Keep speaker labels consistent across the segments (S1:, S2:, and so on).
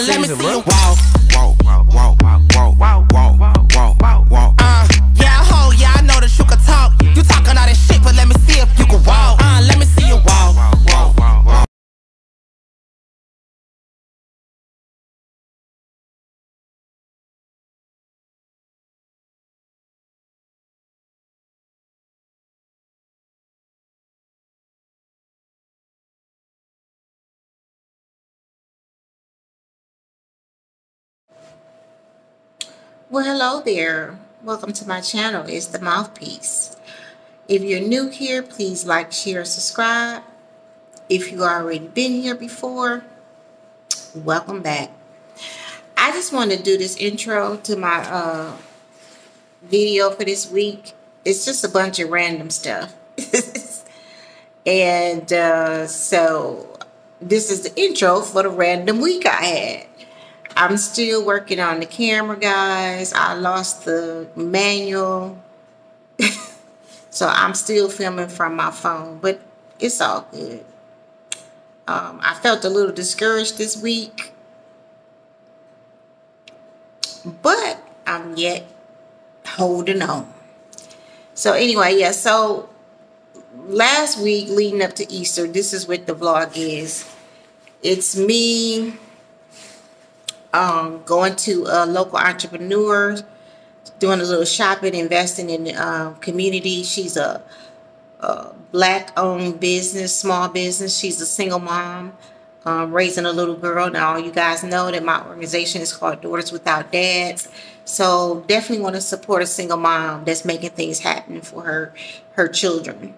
S1: let me see you walk. Yeah, ho, yeah, I know that you can talk. You talking all that shit, but let me see if you can walk. Let me see you walk.
S2: Well, hello there. Welcome to my channel. It's The Mouthpiece. If you're new here, please like, share, subscribe. If you already been here before, welcome back. I just want to do this intro to my video for this week. It's just a bunch of random stuff. And so this is the intro for the random week I had. I'm still working on the camera, guys. I lost the manual. So I'm still filming from my phone, but it's all good. I felt a little discouraged this week, but I'm yet holding on. So anyway, yeah, so last week leading up to Easter, this is what the vlog is. It's me going to a local entrepreneur, doing a little shopping, investing in the community. She's a black-owned business, small business. She's a single mom, raising a little girl. Now, you guys know that my organization is called Daughters Without Dads. So definitely want to support a single mom that's making things happen for her children.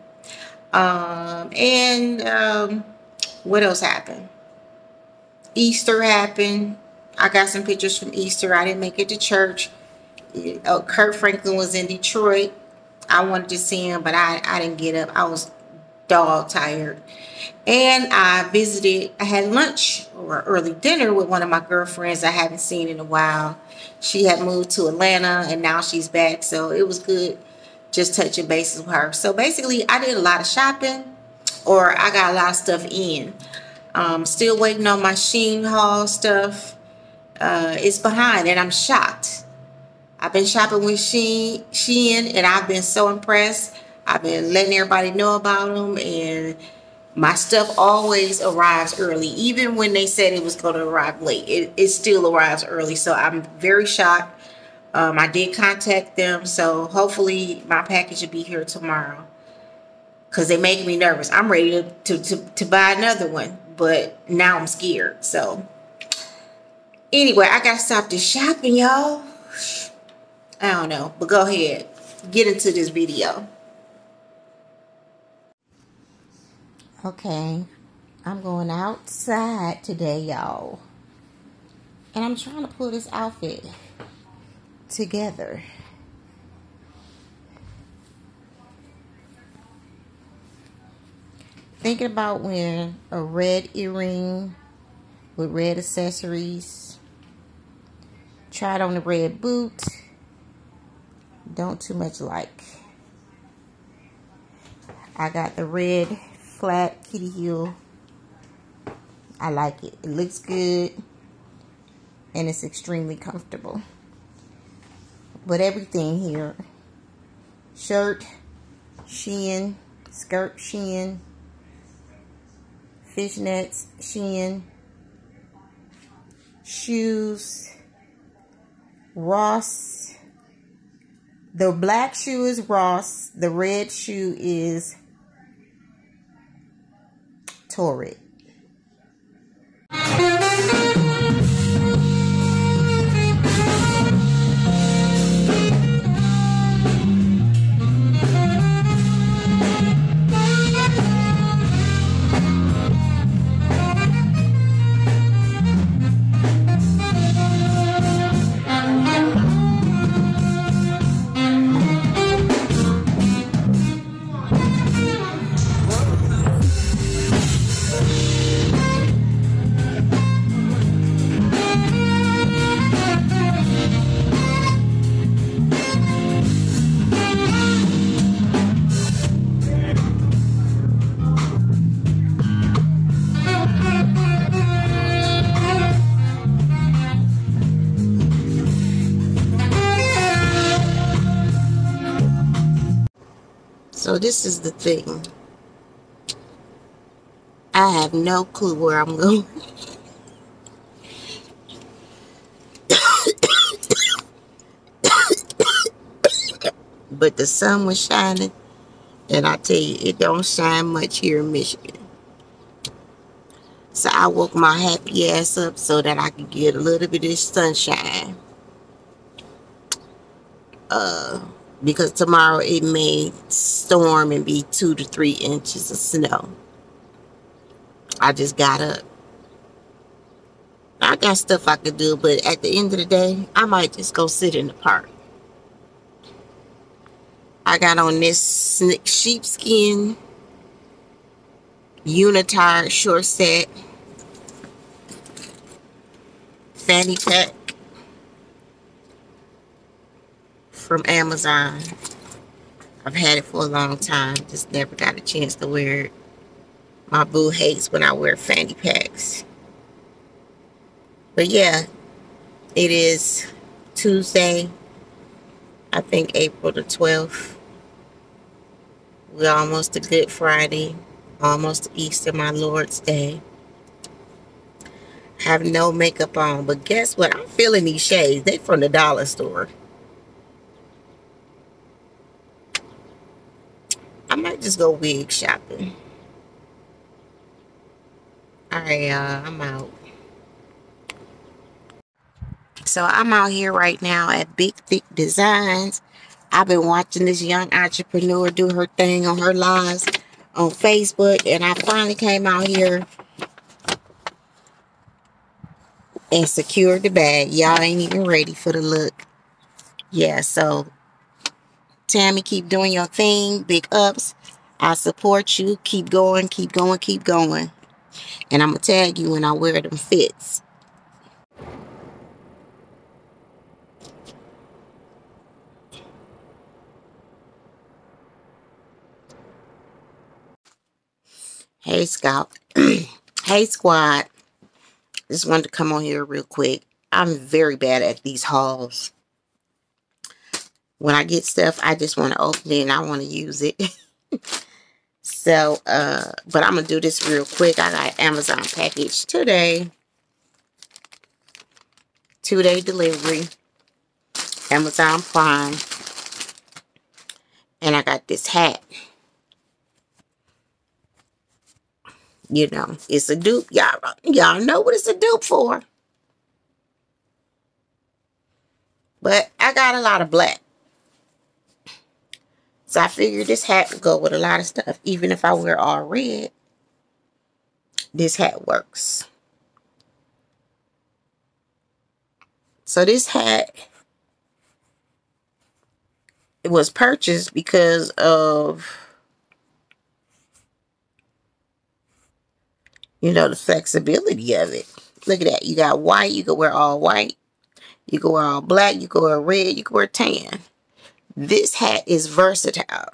S2: What else happened? Easter happened. I got some pictures from Easter. I didn't make it to church. Kurt Franklin was in Detroit. I wanted to see him, but I didn't get up. I was dog tired. And I had lunch or early dinner with one of my girlfriends I haven't seen in a while. She had moved to Atlanta and now she's back. So it was good just touching bases with her. So basically I did a lot of shopping, or I got a lot of stuff in. Still waiting on my Shein haul stuff. It's behind and I'm shocked. I've been shopping with Shein and I've been so impressed. I've been letting everybody know about them, and my stuff always arrives early. Even when they said it was going to arrive late, it still arrives early. So I'm very shocked. I did contact them, so hopefully my package will be here tomorrow, because they make me nervous. I'm ready to buy another one, but now I'm scared. So anyway, I gotta stop this shopping, y'all. I don't know, but go ahead, get into this video. Okay, I'm going outside today, y'all, and I'm trying to pull this outfit together. Thinking about wearing a red earring with red accessories. Tried on the red boot. Don't too much like. I got the red flat kitty heel. I like it. It looks good. And it's extremely comfortable. But everything here. Shirt, Shein. Skirt, Shein. Fishnets, Shein. Shoes, Ross. The black shoe is Ross. The red shoe is Torrid. So this is the thing. I have no clue where I'm going. But the sun was shining. And I tell you, it don't shine much here in Michigan. So I woke my happy ass up so that I could get a little bit of sunshine. Because tomorrow it may storm and be 2 to 3 inches of snow. I just got up. I got stuff I could do, but at the end of the day, I might just go sit in the park. I got on this sheepskin unitard short set fanny pack from Amazon. I've had it for a long time, just never got a chance to wear it. My boo hates when I wear fanny packs. But yeah, it is Tuesday, I think April the 12th. We're almost to Good Friday, almost to Easter, my Lord's Day. Have no makeup on, but guess what? I'm feeling these shades. They from the dollar store. I might just go wig shopping. Alright, y'all, I'm out. So I'm out here right now at Big Thick Designs. I've been watching this young entrepreneur do her thing on her lives on Facebook, and I finally came out here and secured the bag. Y'all ain't even ready for the look. Yeah, so Tammy, keep doing your thing. Big ups. I support you. Keep going, keep going, keep going. And I'm going to tag you when I wear them fits. Hey, Scout. Hey, squad. Just wanted to come on here real quick. I'm very bad at these hauls. When I get stuff, I just want to open it and I want to use it. So, but I'm going to do this real quick. I got Amazon package today. 2-day delivery. Amazon Prime. And I got this hat. You know, it's a dupe. Y'all know what it's a dupe for. But I got a lot of black. So I figured this hat would go with a lot of stuff. Even if I wear all red, this hat works. So this hat, it was purchased because of, you know, the flexibility of it. Look at that. You got white. You can wear all white. You can wear all black. You can wear red. You can wear tan. This hat is versatile.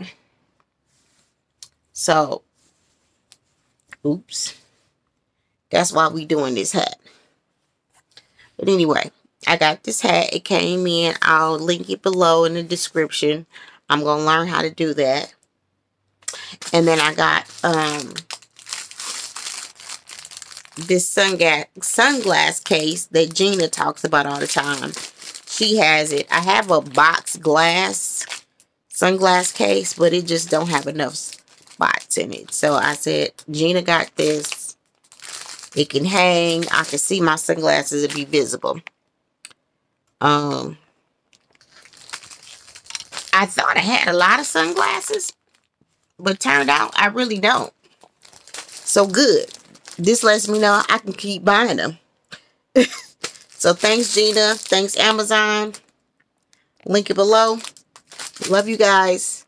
S2: So, oops. That's why we doing this hat. But anyway, I got this hat. It came in. I'll link it below in the description. I'm going to learn how to do that. And then I got this sunglass case that Gina talks about all the time. She has it. I have a box glass sunglass case, but it just don't have enough spots in it. So I said, Gina got this. It can hang. I can see my sunglasses and be visible. I thought I had a lot of sunglasses, but turned out I really don't. So good. This lets me know I can keep buying them. So thanks, Gina. Thanks, Amazon. Link it below. Love you guys.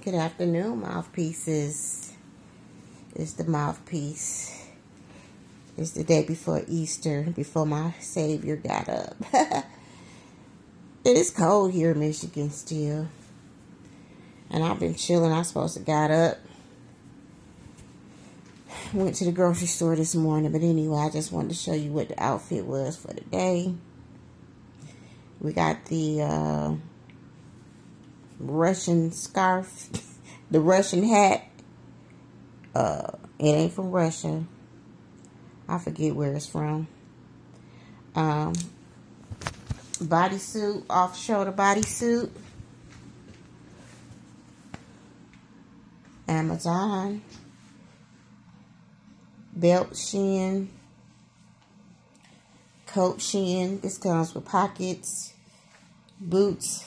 S2: Good afternoon, mouthpieces. It's the mouthpiece. It's the day before Easter, before my Savior got up. It is cold here in Michigan still. And I've been chilling. I supposed to got up. Went to the grocery store this morning. But anyway, I just wanted to show you what the outfit was for the day. We got the Russian scarf. The Russian hat. It ain't from Russia. I forget where it's from. Bodysuit, off-shoulder bodysuit. Amazon. Belt Shein. Coat Shein. This comes with pockets. Boots.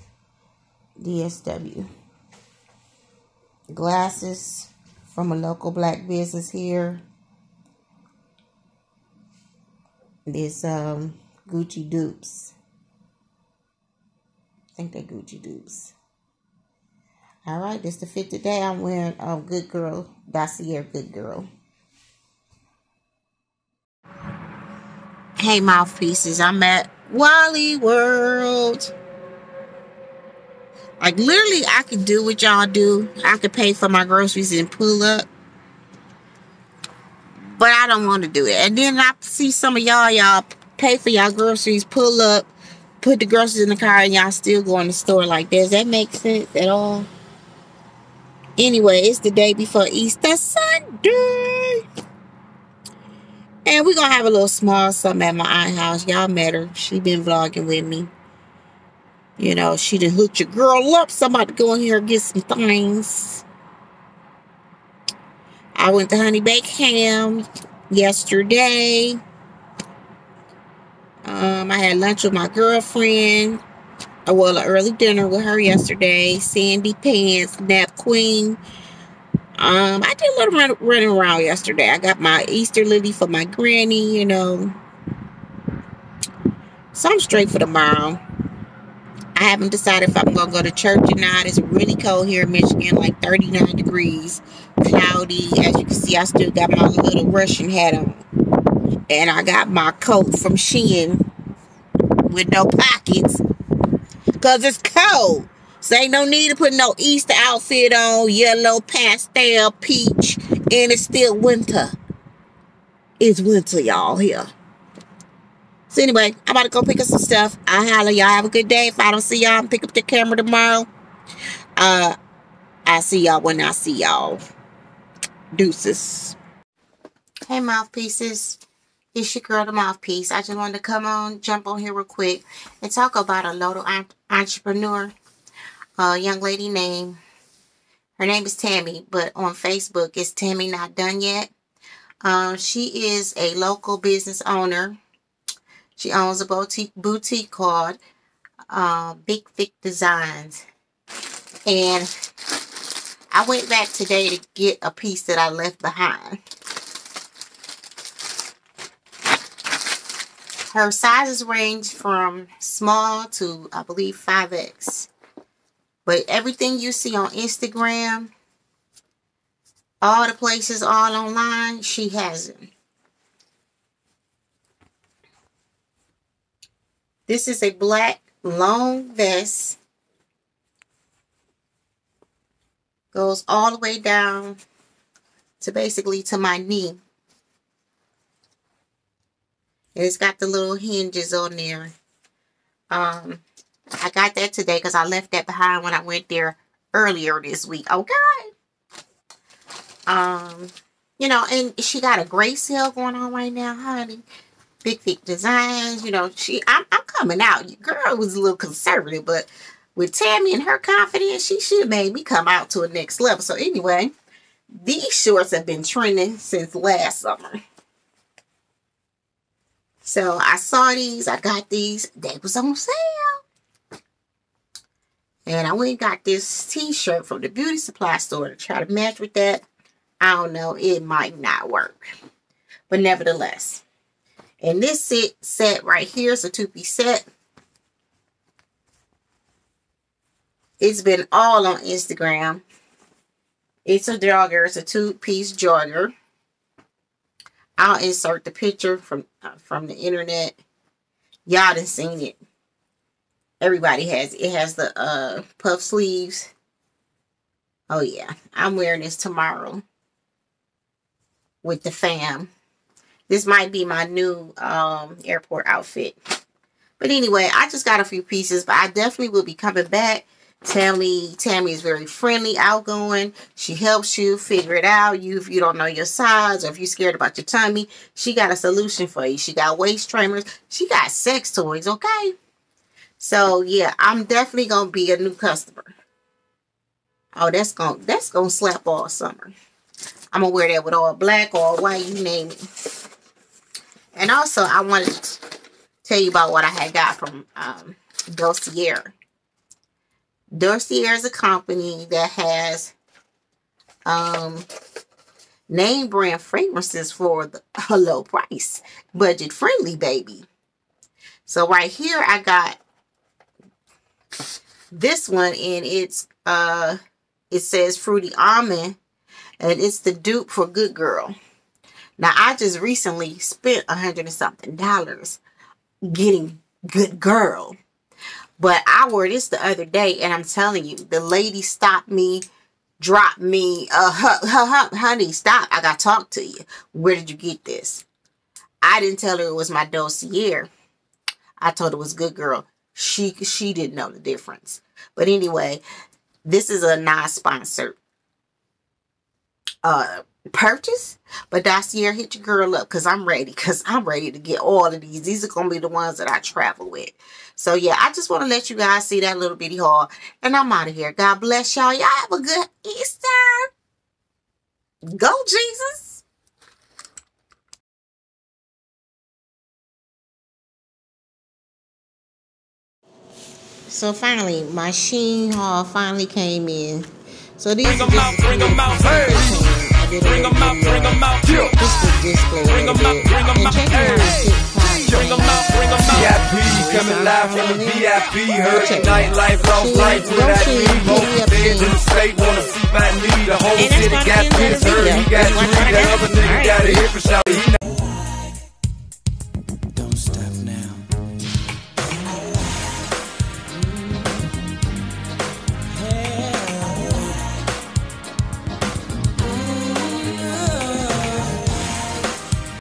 S2: DSW. Glasses from a local black business here. This Gucci dupes. I think they're Gucci dupes. Alright, this is the fit today. I'm wearing Good Girl, Dossier Good Girl. Hey mouthpieces, I'm at Wally World. Like literally I could do what y'all do. I could pay for my groceries and pull up. But I don't want to do it. And then I see some of y'all pay for y'all groceries, pull up, put the groceries in the car, and y'all still go in the store like this. Does that make sense at all? Anyway, it's the day before Easter Sunday. And we're going to have a little small something at my aunt's house. Y'all met her. She been vlogging with me. You know, she done hooked your girl up. Somebody go in here and get some things. I went to Honey Baked Ham yesterday. I had lunch with my girlfriend. Well, an early dinner with her yesterday. Sandy Pants, Nap Queen. I did a little running around yesterday. I got my Easter lily for my granny, you know. So I'm straight for tomorrow. I haven't decided if I'm going to go to church or not. It's really cold here in Michigan, like 39 degrees. Cloudy. As you can see, I still got my little Russian hat on. And I got my coat from Shein with no pockets. Because it's cold. So ain't no need to put no Easter outfit on. Yellow, pastel, peach. And it's still winter. It's winter, y'all, here. So anyway, I'm about to go pick up some stuff. I'll holler. Y'all have a good day. If I don't see y'all, pick up the camera tomorrow. I'll see y'all when I see y'all. Deuces. Hey, mouthpieces. It's your girl, the mouthpiece. I just wanted to come on, jump on here real quick, and talk about a local entrepreneur. A young lady named, her name is Tammy, but on Facebook, it's Tammy Not Done Yet. She is a local business owner. She owns a boutique called Big Thick Designs. And I went back today to get a piece that I left behind. Her sizes range from small to, I believe, 5X. But everything you see on Instagram, all the places, all online, she has it. This is a black long vest. Goes all the way down to basically to my knee. And it's got the little hinges on there. I got that today because I left that behind when I went there earlier this week. Okay. You know, and she got a great sale going on right now, honey. Big Thick Designs. You know, I'm coming out. Your girl was a little conservative, but with Tammy and her confidence, she should have made me come out to a next level. So anyway, these shorts have been trending since last summer. So I saw these. I got these. They was on sale. And I went and got this t-shirt from the beauty supply store to try to match with that. I don't know. It might not work. But nevertheless. And this set right here is a two-piece set. It's been all on Instagram. It's a jogger. It's a 2-piece jogger. I'll insert the picture from the internet. Y'all done seen it. Everybody has it. It has the puff sleeves. Oh yeah, I'm wearing this tomorrow with the fam. This might be my new airport outfit. But anyway, I just got a few pieces, but I definitely will be coming back. Tammy is very friendly, outgoing. She helps you figure it out. If you don't know your size, or if you're scared about your tummy, she got a solution for you. She got waist trainers. She got sex toys, okay? So yeah, I'm definitely gonna be a new customer. Oh, that's gonna slap all summer. I'm gonna wear that with all black, all white, you name it. And also, I wanted to tell you about what I had got from Dossier. Dossier is a company that has name brand fragrances for a low price. Budget friendly, baby. So right here I got this one, and it's it says Fruity Almond, and it's the dupe for Good Girl. Now I just recently spent $100 and something getting Good Girl. But I wore this the other day, and I'm telling you, the lady stopped me, dropped me, honey, stop, I got to talk to you. Where did you get this? I didn't tell her it was my Dossier. I told her it was Good Girl. She didn't know the difference. But anyway, this is a non-sponsored purchase, but Dossier, hit your girl up because I'm ready to get all of these. These are going to be the ones that I travel with. So yeah, I just want to let you guys see that little bitty haul, and I'm out of here. God bless y'all. Y'all have a good Easter. Go Jesus. So finally, my Shein haul finally came in. So these are just
S3: bring them out, bring them out, bring them out,
S2: just the display.
S3: bring them out, bring them out, bring them out, bring them out.
S4: VIP coming live from the VIP. Heard the nightlife, lost life with that need. Most fans in the state wanna see my knee. The whole city got this. Heard he got 3. The other nigga got a hit for shout.